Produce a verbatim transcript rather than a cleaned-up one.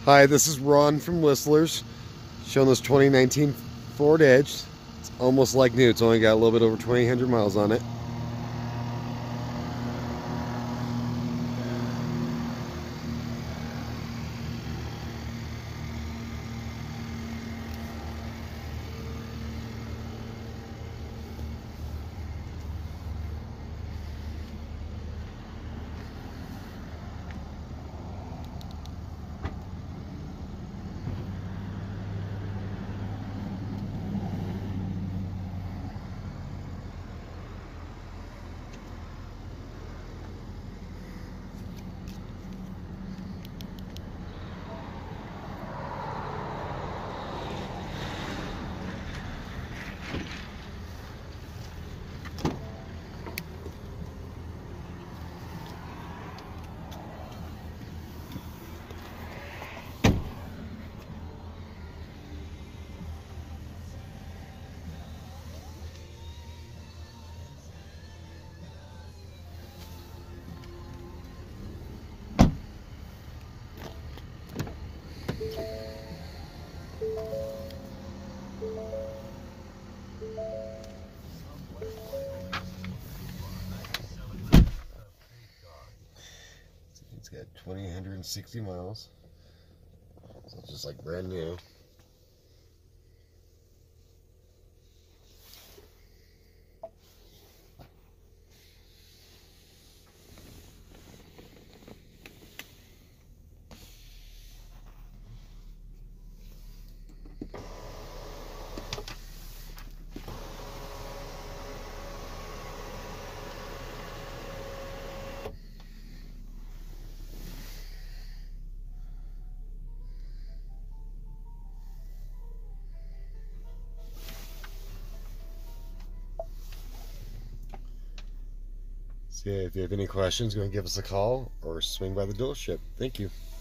Hi, this is Ron from Whistlers, showing this twenty nineteen Ford Edge. It's almost like new. It's only got a little bit over twenty hundred miles on it. It's got two thousand eight hundred sixty miles, so it's just like brand new. So yeah, if you have any questions, go and give us a call or swing by the dealership. Thank you.